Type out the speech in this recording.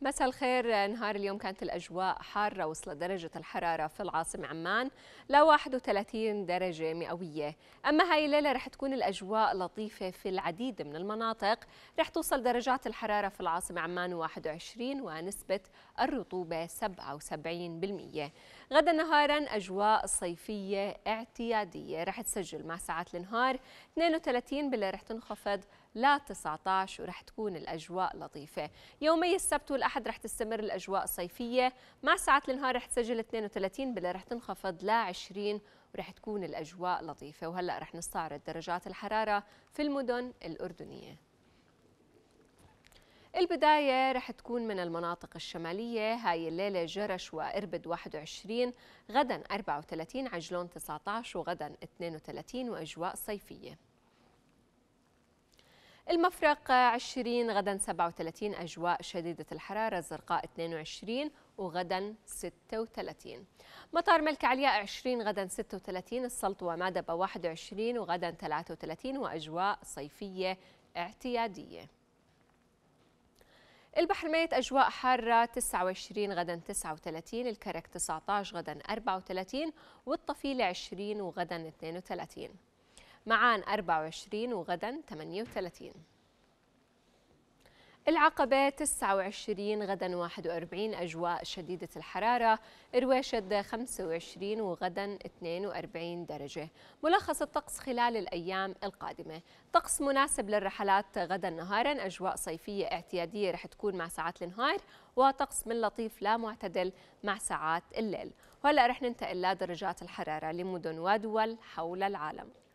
مساء الخير. نهار اليوم كانت الأجواء حارة، وصلت درجة الحرارة في العاصمة عمان ل 31 درجة مئوية. أما هاي الليلة رح تكون الأجواء لطيفة في العديد من المناطق، رح توصل درجات الحرارة في العاصمة عمان 21 ونسبة الرطوبة 77%. غدا نهارا أجواء صيفية اعتيادية، رح تسجل مع ساعات النهار 32، بالليل رح تنخفض ل 19 ورح تكون الأجواء لطيفة. يومي السبت والأحد رح تستمر الأجواء الصيفية، مع ساعات النهار رح تسجل 32، بالليل رح تنخفض ل 20 ورح تكون الأجواء لطيفة. وهلأ رح نستعرض درجات الحرارة في المدن الأردنية. البداية رح تكون من المناطق الشمالية. هاي الليلة جرش وإربد 21، غدا 34، عجلون 19 وغدا 32 وأجواء صيفية. المفرق 20، غدا 37، أجواء شديدة الحرارة. الزرقاء 22 وغدا 36. مطار ملك علياء 20، غدا 36. السلط ومادبة 21 وغدا 33 وأجواء صيفية اعتيادية. البحر الميت أجواء حارة 29، غدا 39. الكرك 19، غدا 34 والطفيلة 20 وغدا 32. معان 24 وغدا 38. العقبة 29، غدا 41، أجواء شديدة الحرارة. رويشد 25 وغدا 42 درجة. ملخص الطقس خلال الأيام القادمة: طقس مناسب للرحلات غدا نهارا، أجواء صيفية اعتيادية رح تكون مع ساعات النهار، وطقس من لطيف لا معتدل مع ساعات الليل. وهلأ رح ننتقل لدرجات الحرارة لمدن ودول حول العالم.